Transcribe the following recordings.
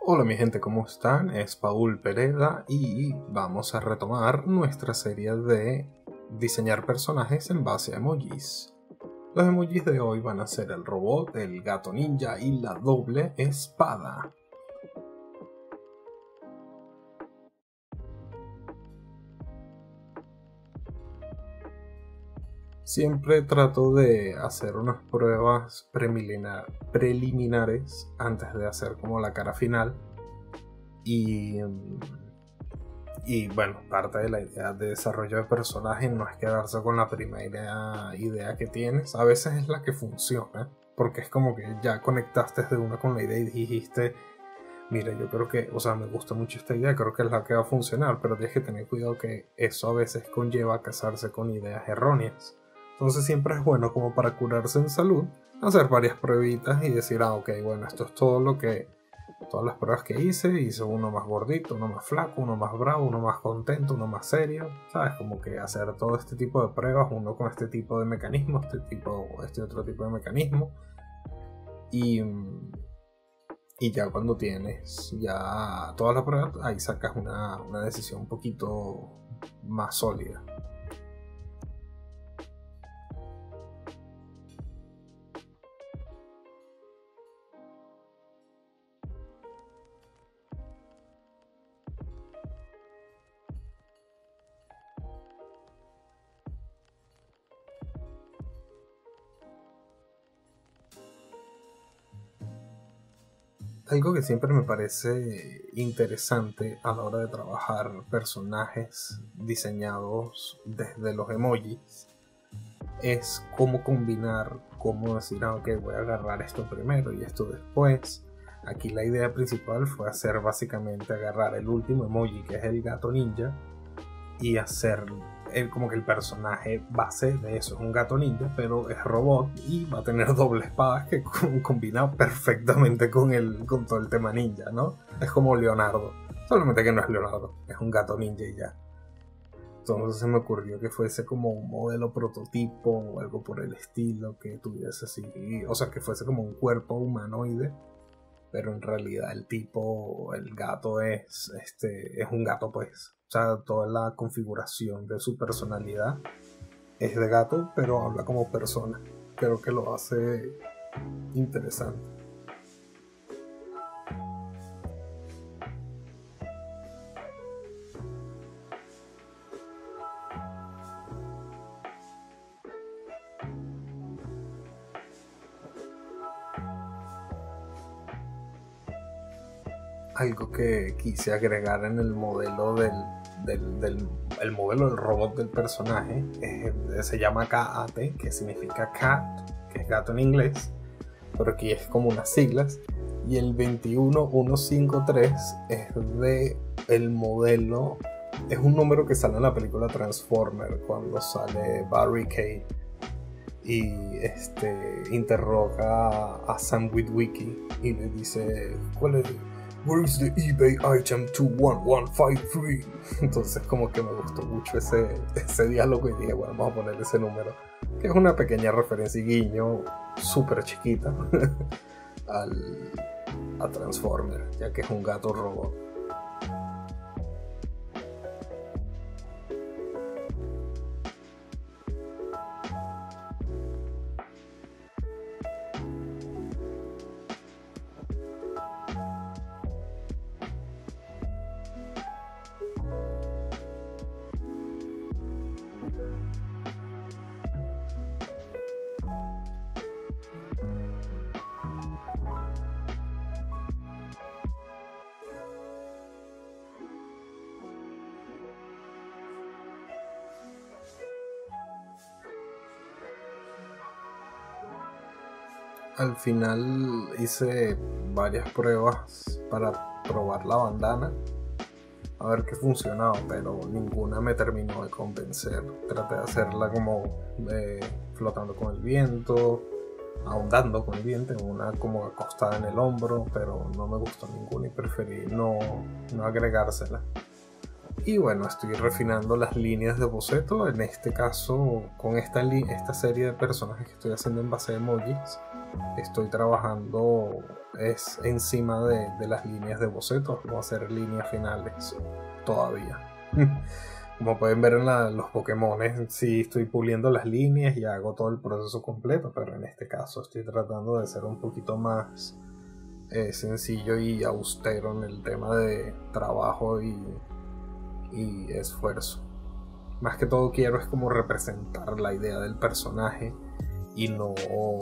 Hola mi gente, ¿cómo están? Es Paul Pereda y vamos a retomar nuestra serie de diseñar personajes en base a emojis. Los emojis de hoy van a ser el robot, el gato ninja y la doble espada. Siempre trato de hacer unas pruebas preliminares antes de hacer como la cara final. Y bueno, parte de la idea de desarrollo de personajes no es quedarse con la primera idea que tienes. A veces es la que funciona, porque es como que ya conectaste de una con la idea y dijiste, mira, yo creo que, me gusta mucho esta idea, creo que es la que va a funcionar, pero tienes que tener cuidado que eso a veces conlleva casarse con ideas erróneas. Entonces siempre es bueno, como para curarse en salud, hacer varias pruebitas y decir, ok, bueno, esto es todo lo que... Todas las pruebas que hice uno más gordito, uno más flaco, uno más bravo, uno más contento, uno más serio, ¿sabes? Como que hacer todo este tipo de pruebas, uno con este tipo de mecanismo, este otro tipo de mecanismo. Y ya cuando tienes ya todas las pruebas, ahí sacas una decisión un poquito más sólida. Algo que siempre me parece interesante a la hora de trabajar personajes diseñados desde los emojis es cómo combinar, cómo decir, ok, voy a agarrar esto primero y esto después. Aquí la idea principal fue hacer básicamente agarrar el último emoji, que es el gato ninja, y hacer como que el personaje base de eso es un gato ninja, pero es robot y va a tener doble espada que combina perfectamente con todo el tema ninja, ¿no? Es como Leonardo, solamente que no es Leonardo, es un gato ninja y ya. Entonces se me ocurrió que fuese como un modelo prototipo o algo por el estilo, que tuviese así, que fuese como un cuerpo humanoide, pero en realidad el gato es un gato, pues. O sea, toda la configuración de su personalidad es de gato, pero habla como persona. Creo que lo hace interesante. Algo que quise agregar en el modelo el modelo del robot del personaje se llama KAT, que significa cat, que es gato en inglés, pero aquí es como unas siglas, y el 21153 es de el modelo, es un número que sale en la película Transformer cuando sale Barry Kay y interroga a Sam Witwicky y le dice, ¿cuál es? Where is the eBay item 21153? Entonces como que me gustó mucho ese diálogo y dije, bueno, vamos a poner ese número, que es una pequeña referencia y guiño súper chiquita a Transformer, ya que es un gato robot. Al final hice varias pruebas para probar la bandana, a ver qué funcionaba, pero ninguna me terminó de convencer. Traté de hacerla como flotando con el viento, ahondando con el viento, una como acostada en el hombro, pero no me gustó ninguna y preferí no agregársela. Y bueno, estoy refinando las líneas de boceto, en este caso con esta serie de personajes que estoy haciendo en base a emojis. Estoy trabajando es encima de las líneas de bocetos, no hacer líneas finales todavía. Como pueden ver en los Pokémon, sí estoy puliendo las líneas y hago todo el proceso completo, pero en este caso estoy tratando de ser un poquito más sencillo y austero en el tema de trabajo y esfuerzo. Más que todo quiero es como representar la idea del personaje y no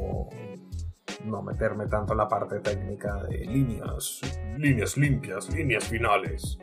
meterme tanto en la parte técnica de líneas limpias, líneas finales.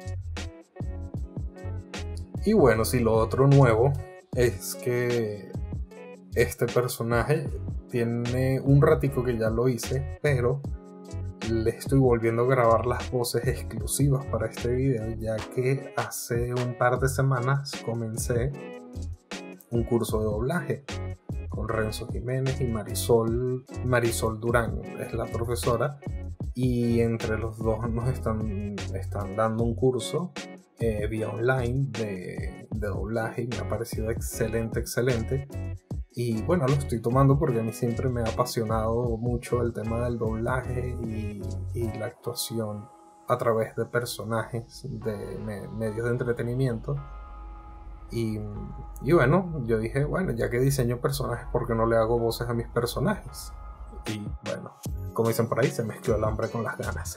Y bueno, sí, lo otro nuevo es que este personaje tiene un ratico que ya lo hice, pero le estoy volviendo a grabar las voces exclusivas para este video, ya que hace un par de semanas comencé un curso de doblaje con Renzo Jiménez y Marisol Durán es la profesora, y entre los dos nos están dando un curso vía online de doblaje, y me ha parecido excelente. Y bueno, lo estoy tomando porque a mí siempre me ha apasionado mucho el tema del doblaje y la actuación a través de personajes de medios de entretenimiento. Y bueno, yo dije, bueno, ya que diseño personajes, ¿por qué no le hago voces a mis personajes? Y bueno, como dicen por ahí, se mezcló el hambre con las ganas.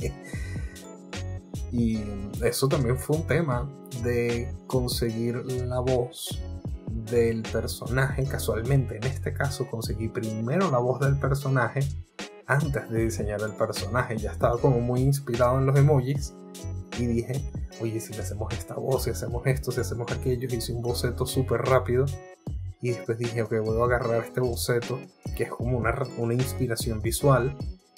Y eso también fue un tema de conseguir la voz del personaje. Casualmente, en este caso, conseguí primero la voz del personaje antes de diseñar el personaje. Ya estaba como muy inspirado en los emojis y dije, oye, si le hacemos esta voz, si hacemos esto, si hacemos aquello. Hice un boceto súper rápido y después dije, ok, voy a agarrar este boceto que es como una inspiración visual,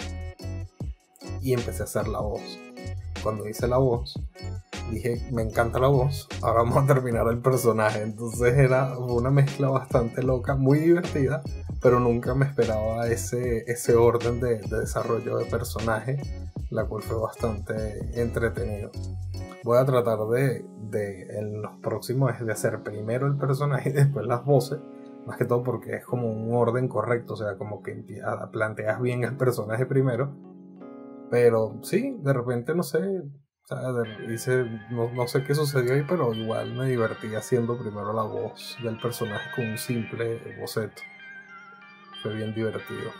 y empecé a hacer la voz. Cuando hice la voz, dije, me encanta la voz, ahora vamos a terminar el personaje. Entonces era una mezcla bastante loca, muy divertida, pero nunca me esperaba ese orden de desarrollo de personaje, la cual fue bastante entretenido. Voy a tratar en los próximos de hacer primero el personaje y después las voces, más que todo porque es como un orden correcto, o sea, como que planteas bien el personaje primero. Pero sí, de repente no sé, o sea, no sé qué sucedió ahí, pero igual me divertí haciendo primero la voz del personaje con un simple boceto. Fue bien divertido.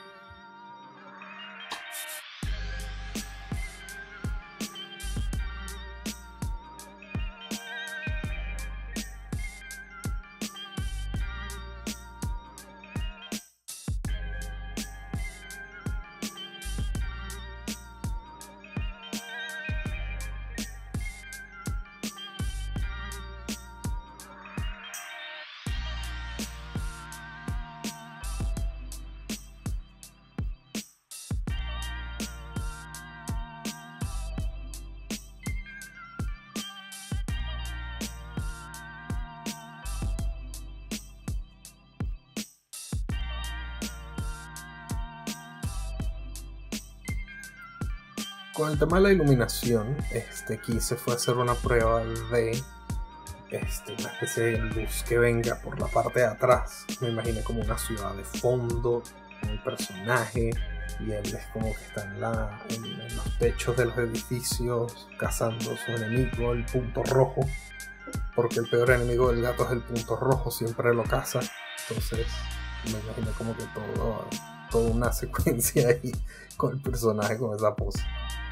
Con el tema de la iluminación, quise fue hacer una prueba de una especie de luz que venga por la parte de atrás. Me imaginé como una ciudad de fondo, con el personaje, y él es como que está en los techos de los edificios cazando su enemigo, el punto rojo, porque el peor enemigo del gato es el punto rojo, siempre lo caza. Entonces me imaginé como que toda una secuencia ahí con el personaje con esa pose.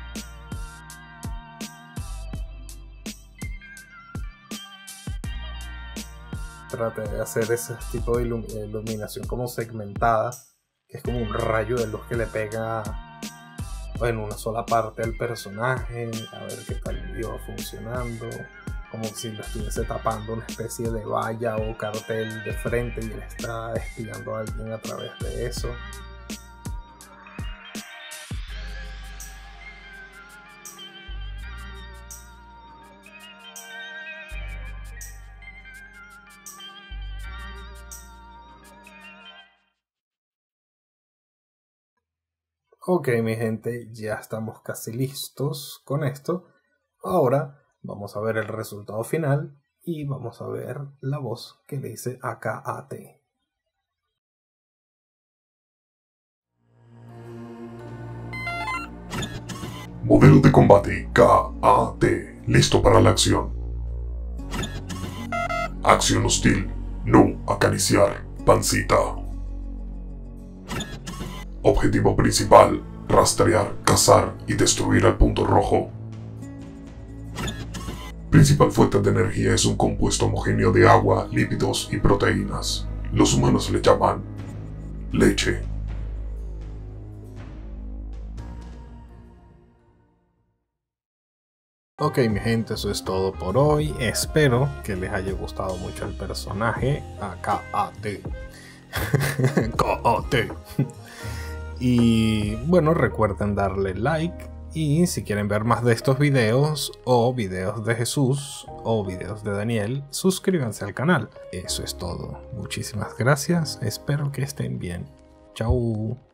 Traté de hacer ese tipo de iluminación como segmentada, que es como un rayo de luz que le pega en una sola parte al personaje, a ver qué tal iba funcionando, como si lo estuviese tapando una especie de valla o cartel de frente y él está espiando a alguien a través de eso. Ok, mi gente, ya estamos casi listos con esto. Ahora vamos a ver el resultado final y vamos a ver la voz que le hice a KAT. Modelo de combate KAT, listo para la acción. Acción hostil, no acariciar, pancita. Objetivo principal, rastrear, cazar y destruir al punto rojo. Principal fuente de energía es un compuesto homogéneo de agua, lípidos y proteínas. Los humanos le llaman leche. Ok, mi gente, eso es todo por hoy. Espero que les haya gustado mucho el personaje KAT. KAT. Y bueno, recuerden darle like. Y si quieren ver más de estos videos, o videos de Jesús, o videos de Daniel, suscríbanse al canal. Eso es todo. Muchísimas gracias. Espero que estén bien. Chao.